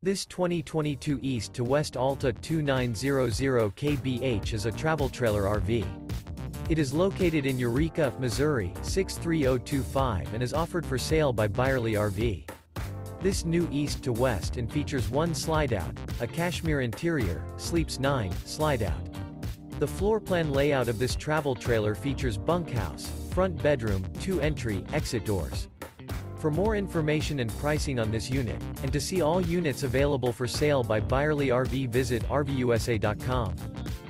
This 2022 East to West Alta 2900 kbh is a travel trailer RV. It is located in Eureka, Missouri, 63025 and is offered for sale by Byerly RV. This new East to West and features one slideout, a Cashmere interior, sleeps 9, slideout. The floor plan layout of this travel trailer features bunkhouse, front bedroom, 2 entry, exit doors. For more information and pricing on this unit, and to see all units available for sale by Byerly RV, visit RVUSA.com.